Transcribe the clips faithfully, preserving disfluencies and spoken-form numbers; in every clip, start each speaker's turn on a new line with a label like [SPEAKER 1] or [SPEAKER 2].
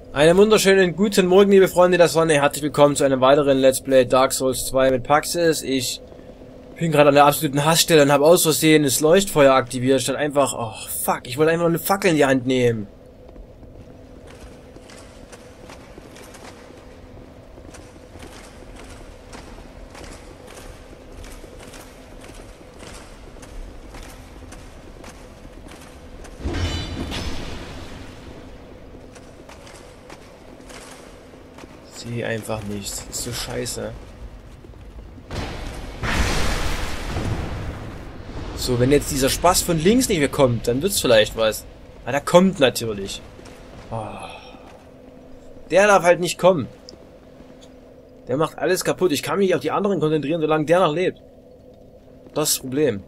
[SPEAKER 1] Einen wunderschönen guten Morgen, liebe Freunde der Sonne. Herzlich willkommen zu einem weiteren Let's Play Dark Souls zwei mit Paxis. Ich bin gerade an der absoluten Hassstelle und habe aus Versehen das Leuchtfeuer aktiviert, statt einfach... Oh, fuck, ich wollte einfach nur eine Fackel in die Hand nehmen. Sehe einfach nichts. Das ist so scheiße. So, wenn jetzt dieser Spaß von links nicht mehr kommt, dann wird's vielleicht was. Aber der kommt natürlich. Oh. Der darf halt nicht kommen. Der macht alles kaputt. Ich kann mich auf die anderen konzentrieren, solange der noch lebt. Das ist das Problem.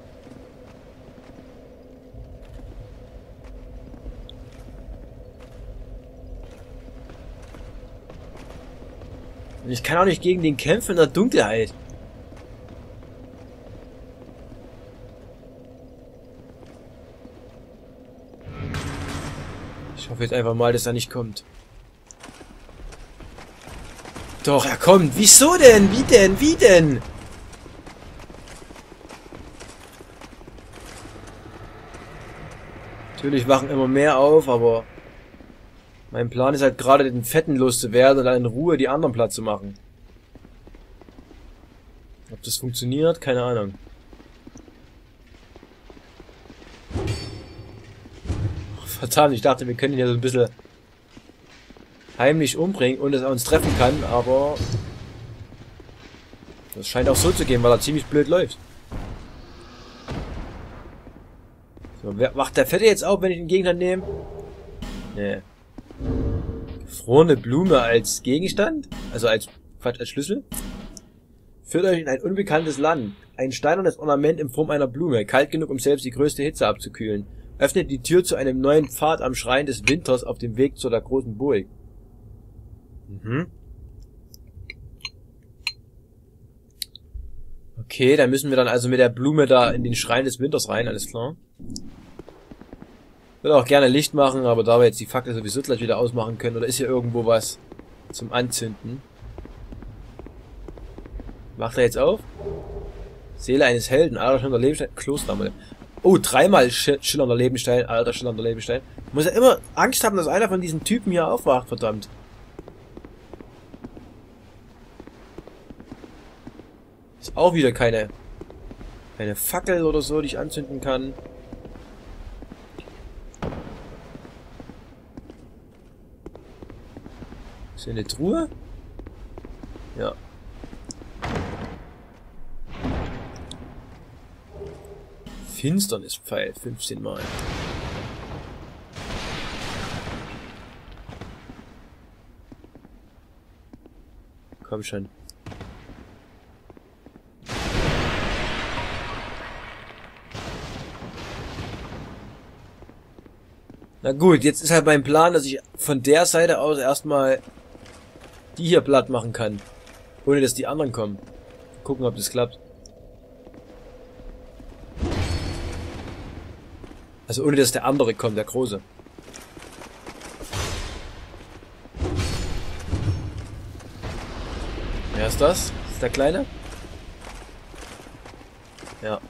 [SPEAKER 1] Und ich kann auch nicht gegen den kämpfen in der Dunkelheit. Ich hoffe jetzt einfach mal, dass er nicht kommt. Doch, er kommt. Wieso denn? Wie denn? Wie denn? Natürlich wachen immer mehr auf, aber... Mein Plan ist halt gerade, den Fetten loszuwerden und dann in Ruhe die anderen platt zu machen. Ob das funktioniert? Keine Ahnung. Oh, verdammt, ich dachte, wir können ihn ja so ein bisschen heimlich umbringen und dass er uns treffen kann, aber das scheint auch so zu gehen, weil er ziemlich blöd läuft. So, wer macht der Fette jetzt auf, wenn ich den Gegenstand nehme? Nee. Gefrorene Blume als Gegenstand? Also als, Quatsch, als Schlüssel? Führt euch in ein unbekanntes Land. Ein steinernes Ornament in Form einer Blume, kalt genug, um selbst die größte Hitze abzukühlen. Öffnet die Tür zu einem neuen Pfad am Schrein des Winters auf dem Weg zu der großen Burg. Mhm. Okay, dann müssen wir dann also mit der Blume da in den Schrein des Winters rein, alles klar. Würde auch gerne Licht machen, aber da wir jetzt die Fackel sowieso gleich wieder ausmachen können, oder ist hier irgendwo was zum Anzünden? Macht er jetzt auf? Seele eines Helden, alter schillernder Lebensstein, Klostermale. Oh, dreimal sch schillernder Lebensstein, alter schillernder Lebensstein. Ich muss ja immer Angst haben, dass einer von diesen Typen hier aufwacht, verdammt. Ist auch wieder keine, keine Fackel oder so, die ich anzünden kann. Ist hier eine Truhe? Ja. Finsternispfeil, fünfzehn Mal. Komm schon. Na gut, jetzt ist halt mein Plan, dass ich von der Seite aus erstmal die hier platt machen kann. Ohne dass die anderen kommen. Gucken, ob das klappt. Also ohne dass der andere kommt, der Große. Wer ist das? Ist der Kleine? Ja.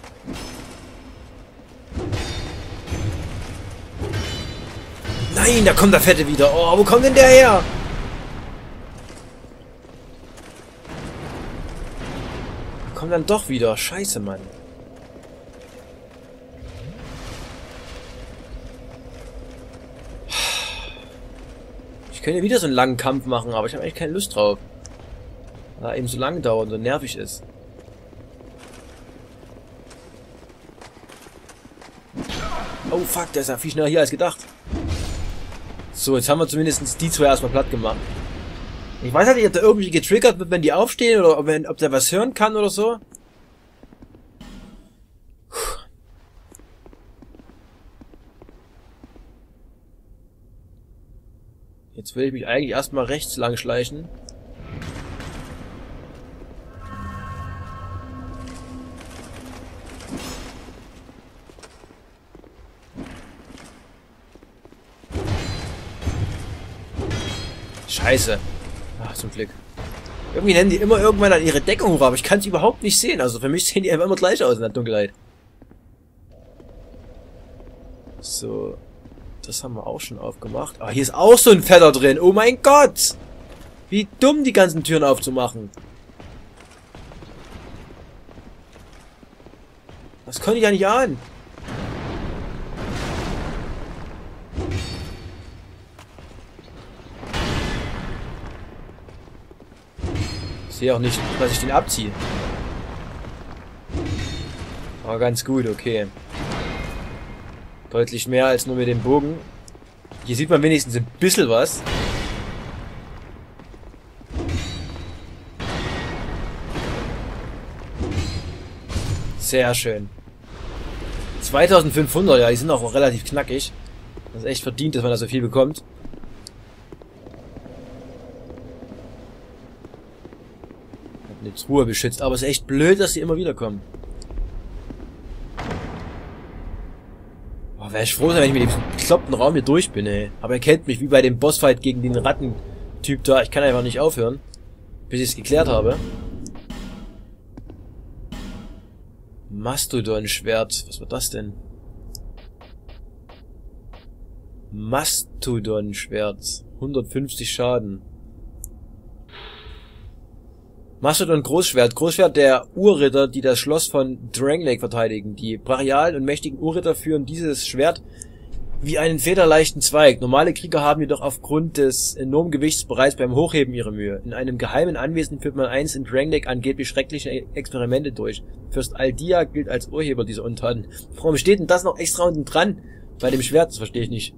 [SPEAKER 1] Nein, da kommt der Fette wieder. Oh, wo kommt denn der her? Da kommt dann doch wieder. Scheiße, Mann. Ich könnte wieder so einen langen Kampf machen, aber ich habe eigentlich keine Lust drauf. Weil er eben so lang dauert und so nervig ist. Oh fuck, der ist ja viel schneller hier als gedacht. So, jetzt haben wir zumindest die zwei erstmal platt gemacht. Ich weiß halt nicht, ob der irgendwie getriggert wird, wenn die aufstehen, oder ob, wenn, ob der was hören kann oder so. Jetzt will ich mich eigentlich erstmal rechts lang schleichen. Scheiße. Ach, zum Glück. Irgendwie nennen die immer irgendwann an ihre Deckung hoch, aber ich kann sie überhaupt nicht sehen. Also für mich sehen die einfach immer gleich aus in der Dunkelheit. So. Das haben wir auch schon aufgemacht. Ah, hier ist auch so ein Fetter drin. Oh mein Gott! Wie dumm, die ganzen Türen aufzumachen. Das konnte ich ja nicht ahnen. Ich sehe auch nicht, dass ich den abziehe. Aber ganz gut, okay. Deutlich mehr als nur mit dem Bogen. Hier sieht man wenigstens ein bisschen was. Sehr schön. zweitausendfünfhundert, ja, die sind auch relativ knackig. Das ist echt verdient, dass man da so viel bekommt. Hat eine Truhe beschützt, aber es ist echt blöd, dass die immer wieder kommen. Wäre ich froh sein, wenn ich mit dem bekloppten Raum hier durch bin, ey. Aber er kennt mich wie bei dem Bossfight gegen den Rattentyp da. Ich kann einfach nicht aufhören, bis ich es geklärt habe. Mastodon-Schwert. Was war das denn? Mastodon-Schwert. hundertfünfzig Schaden. Mastodon Großschwert. Großschwert der Urritter, die das Schloss von Drangleic verteidigen. Die brachialen und mächtigen Urritter führen dieses Schwert wie einen federleichten Zweig. Normale Krieger haben jedoch aufgrund des enormen Gewichts bereits beim Hochheben ihre Mühe. In einem geheimen Anwesen führt man einst in Drangleic angeblich schreckliche Experimente durch. Fürst Aldia gilt als Urheber dieser Untaten. Warum steht denn das noch extra unten dran? Bei dem Schwert, das verstehe ich nicht.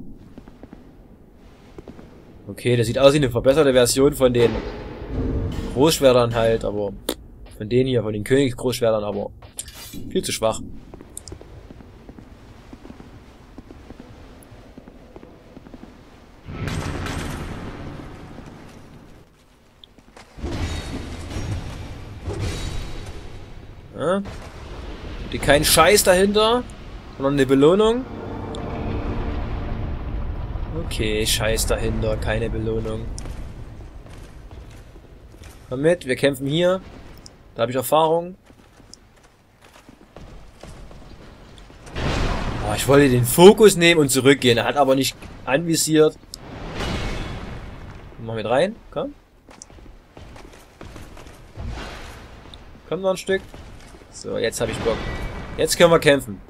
[SPEAKER 1] Okay, das sieht aus wie eine verbesserte Version von den Großschwertern halt, aber von denen hier, von den Königsgroßschwertern, aber viel zu schwach. Ja. Die kein Scheiß dahinter, sondern eine Belohnung. Okay, Scheiß dahinter, keine Belohnung. Komm mit, wir kämpfen hier. Da habe ich Erfahrung. Oh, ich wollte den Fokus nehmen und zurückgehen. Er hat aber nicht anvisiert. Mal mit rein, komm. Komm noch ein Stück. So, jetzt habe ich Bock. Jetzt können wir kämpfen.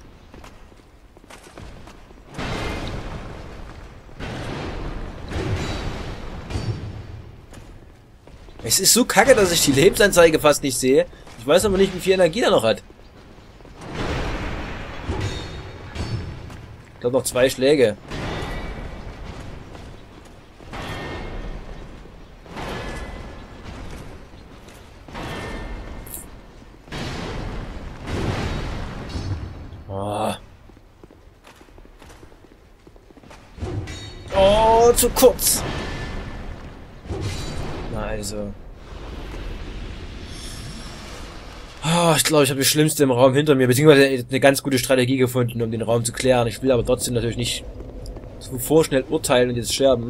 [SPEAKER 1] Es ist so kacke, dass ich die Lebensanzeige fast nicht sehe. Ich weiß aber nicht, wie viel Energie er noch hat. Ich glaube noch zwei Schläge. Oh. Oh, zu kurz. Na also. Oh, ich glaube, ich habe das Schlimmste im Raum hinter mir, beziehungsweise eine ganz gute Strategie gefunden, um den Raum zu klären. Ich will aber trotzdem natürlich nicht zu vorschnell urteilen und jetzt sterben.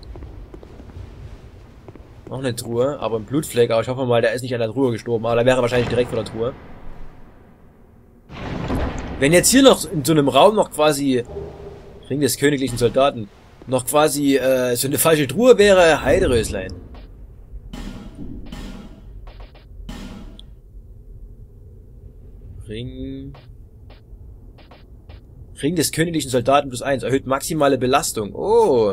[SPEAKER 1] Noch eine Truhe, aber ein Blutfleck, aber ich hoffe mal, der ist nicht an der Truhe gestorben, aber der wäre wahrscheinlich direkt vor der Truhe. Wenn jetzt hier noch in so einem Raum noch quasi Ring des königlichen Soldaten noch quasi äh, so eine falsche Truhe wäre, Heideröslein. Ring... Ring des königlichen Soldaten plus eins. Erhöht maximale Belastung. Oh.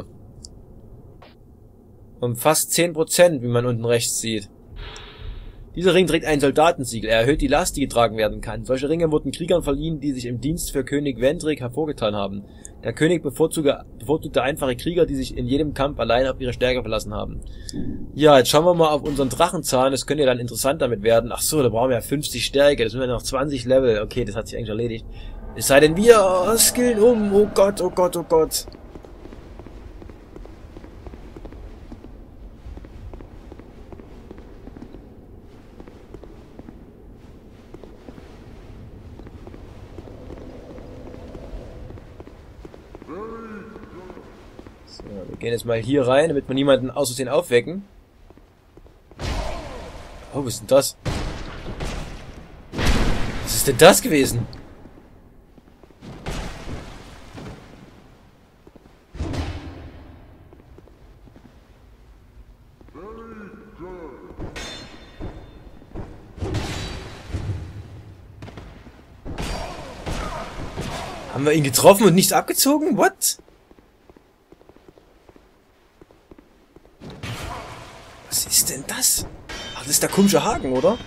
[SPEAKER 1] Um fast zehn Prozent, wie man unten rechts sieht. Dieser Ring trägt ein Soldatensiegel. Er erhöht die Last, die getragen werden kann. Solche Ringe wurden Kriegern verliehen, die sich im Dienst für König Vendrick hervorgetan haben. Der König bevorzugte, bevorzugte einfache Krieger, die sich in jedem Kampf allein auf ihre Stärke verlassen haben. Ja, jetzt schauen wir mal auf unseren Drachenzahn. Das könnte ja dann interessant damit werden. Ach so, da brauchen wir ja fünfzig Stärke. Das sind wir noch zwanzig Level. Okay, das hat sich eigentlich erledigt. Es sei denn, wir oh, skillen um. Oh Gott, oh Gott, oh Gott. So. Ja, wir gehen jetzt mal hier rein, damit wir niemanden aus Versehen aufwecken. Oh, was ist denn das? Was ist denn das gewesen? Haben wir ihn getroffen und nichts abgezogen? What? Was ist denn das? Ach, das ist der komische Haken, oder?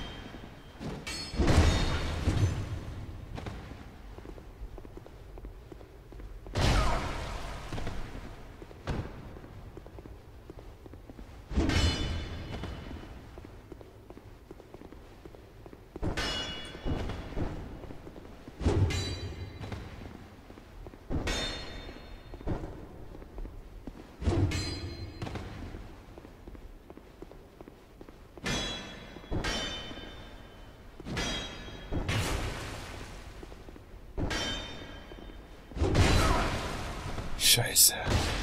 [SPEAKER 1] Scheiße.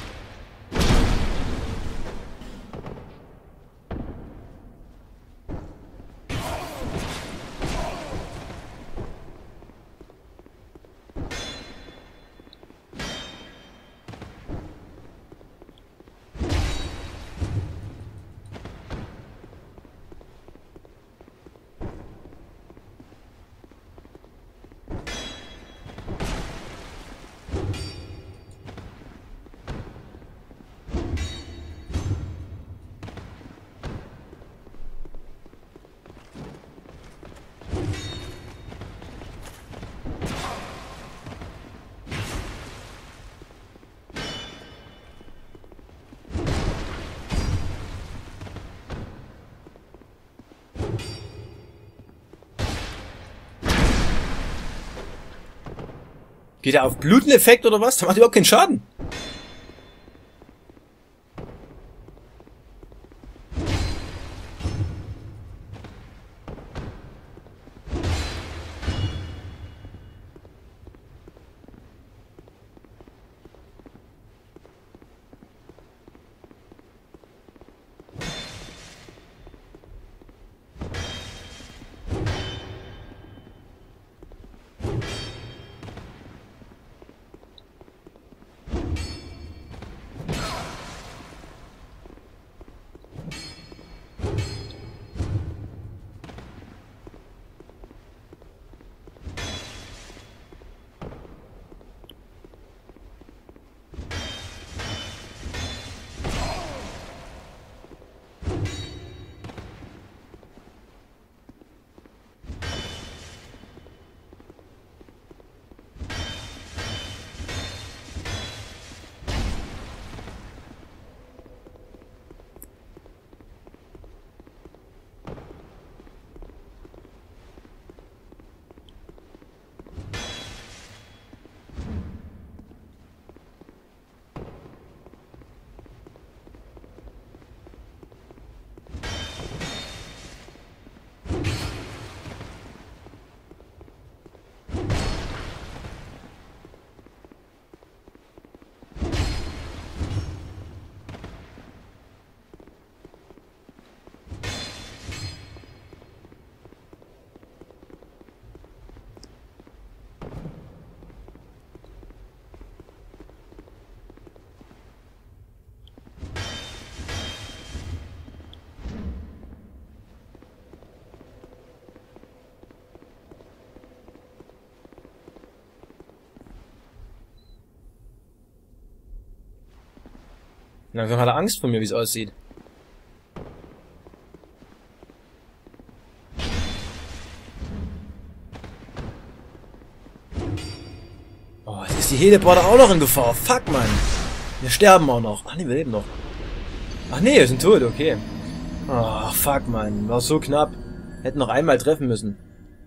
[SPEAKER 1] Geht er auf Bluteneffekt oder was? Der macht überhaupt keinen Schaden. Langsam hat er Angst vor mir, wie es aussieht. Oh, jetzt ist die Heleporter auch noch in Gefahr. Fuck, Mann. Wir sterben auch noch. Ach nee, wir leben noch. Ach nee, wir sind tot, okay. Ach, fuck, Mann. War so knapp. Hätten noch einmal treffen müssen.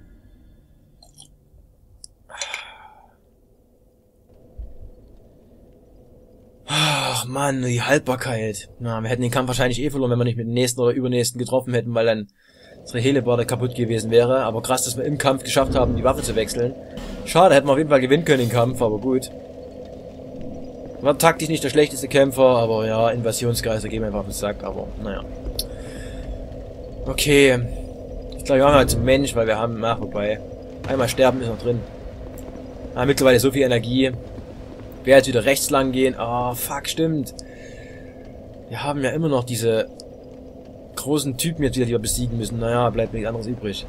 [SPEAKER 1] Ach Mann, die Haltbarkeit. Na, wir hätten den Kampf wahrscheinlich eh verloren, wenn wir nicht mit dem nächsten oder übernächsten getroffen hätten, weil dann unsere Heleporter kaputt gewesen wäre. Aber krass, dass wir im Kampf geschafft haben, die Waffe zu wechseln. Schade, hätten wir auf jeden Fall gewinnen können den Kampf, aber gut. War taktisch nicht der schlechteste Kämpfer, aber ja, Invasionsgeister gehen mir einfach auf den Sack, aber naja. Okay. Ich glaube, wir machen halt zum Mensch, weil wir haben... Ach, wobei. Einmal sterben ist noch drin. Ah, mittlerweile so viel Energie. Wer jetzt wieder rechts lang gehen. Ah, oh, fuck, stimmt. Wir haben ja immer noch diese großen Typen jetzt wieder, die wir besiegen müssen. Naja, bleibt nichts anderes übrig.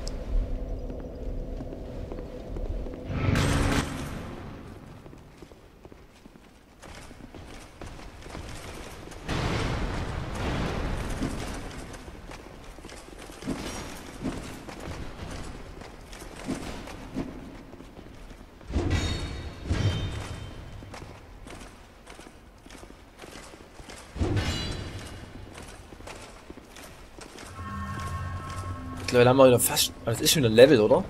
[SPEAKER 1] Mittlerweile haben wir wieder fast... Das ist schon ein Level, oder?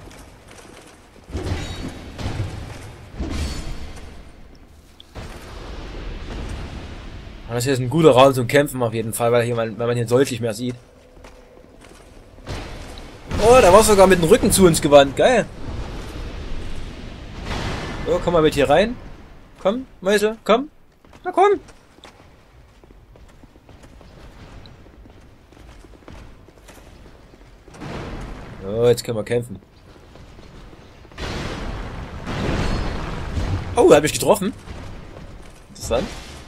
[SPEAKER 1] Aber das hier ist ein guter Raum zum Kämpfen auf jeden Fall, weil, hier man, weil man hier deutlich mehr sieht. Oh, da war sogar mit dem Rücken zu uns gewandt. Geil. So, komm mal mit hier rein. Komm, Mäuse, komm. Na komm. So, jetzt können wir kämpfen. Oh, hab ich getroffen. Interessant.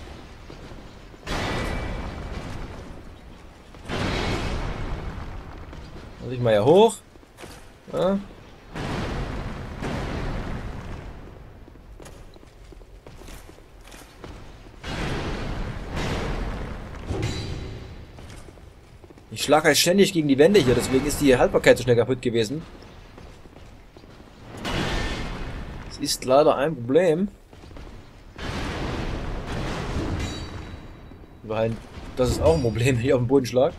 [SPEAKER 1] Muss ich mal hier hoch. Ja. Ich schlage halt ständig gegen die Wände hier, deswegen ist die Haltbarkeit so schnell kaputt gewesen. Das ist leider ein Problem. Weil das ist auch ein Problem, wenn ich auf den Boden schlage.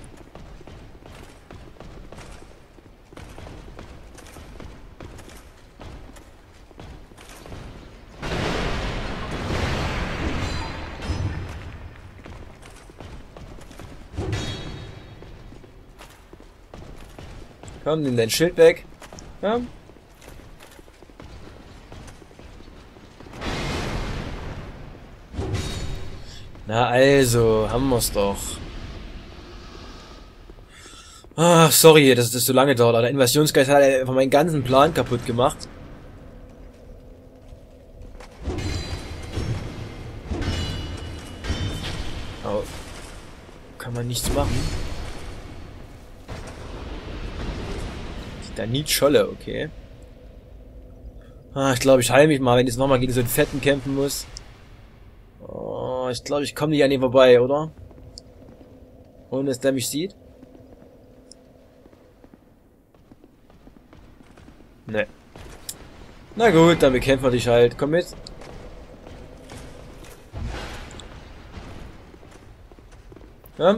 [SPEAKER 1] Komm, nimm dein Schild weg. Ja. Na also, haben wir's doch. Ah, sorry, dass das so lange dauert. Der Invasionsgeist hat einfach meinen ganzen Plan kaputt gemacht. Oh. Kann man nichts machen. Da nie Scholle, okay. Ah, ich glaube, ich heile mich mal, wenn ich jetzt nochmal gegen so einen Fetten kämpfen muss. Oh, ich glaube, ich komme nicht an ihm vorbei, oder? Ohne dass der mich sieht. Ne. Na gut, dann bekämpfen wir dich halt. Komm mit. Ja.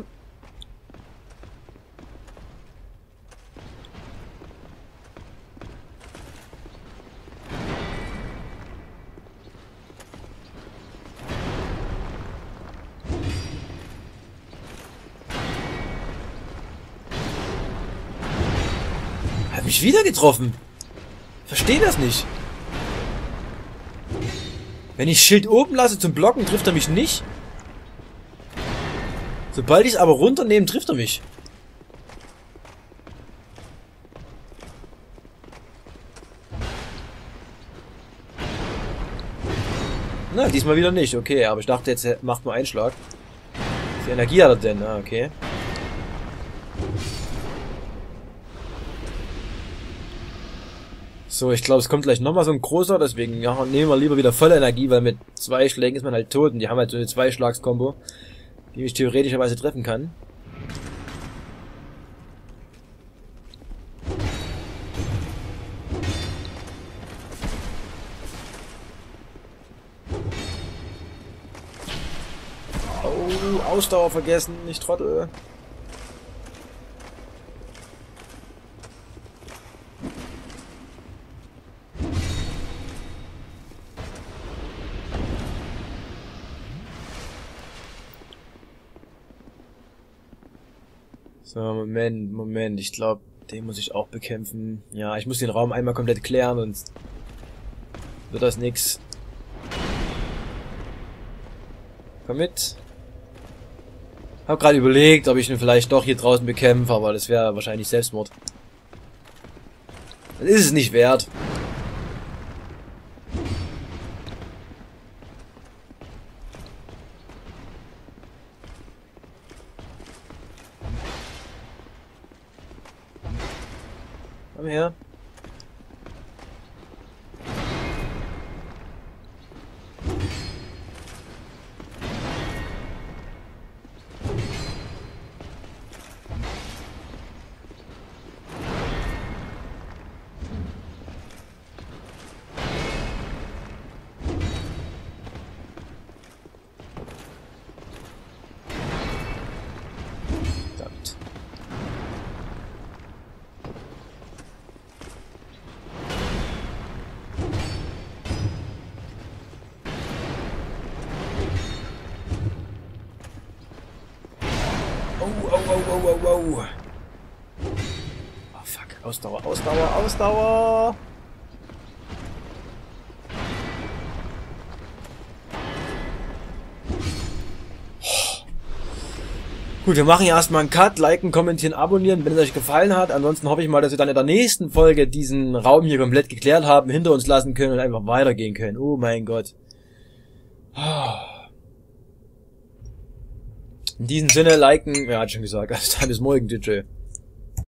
[SPEAKER 1] Hat mich wieder getroffen. Verstehe das nicht. Wenn ich Schild oben lasse zum Blocken, trifft er mich nicht. Sobald ich es aber runternehme, trifft er mich. Na, diesmal wieder nicht. Okay, aber ich dachte, jetzt macht nur einen Schlag. Wie viel Energie hat er denn? Ah, okay. So, ich glaube, es kommt gleich nochmal so ein großer, deswegen ja, nehmen wir lieber wieder volle Energie, weil mit zwei Schlägen ist man halt tot und die haben halt so eine Zwei-Schlags-Kombo, die mich theoretischerweise treffen kann. Oh, Ausdauer vergessen, nicht Trottel. So, Moment, Moment, ich glaube, den muss ich auch bekämpfen. Ja, ich muss den Raum einmal komplett klären, und wird das nix. Komm mit. Hab gerade überlegt, ob ich ihn vielleicht doch hier draußen bekämpfe, aber das wäre wahrscheinlich Selbstmord. Das ist es nicht wert. Komm her. Verdammt. Oh, oh, oh, oh, oh, oh. Oh, fuck. Ausdauer, Ausdauer, Ausdauer. Gut, wir machen erstmal einen Cut, liken, kommentieren, abonnieren, wenn es euch gefallen hat. Ansonsten hoffe ich mal, dass wir dann in der nächsten Folge diesen Raum hier komplett geklärt haben, hinter uns lassen können und einfach weitergehen können. Oh mein Gott. In diesem Sinne, liken, ja, hat schon gesagt, also dann bis morgen, tschüss.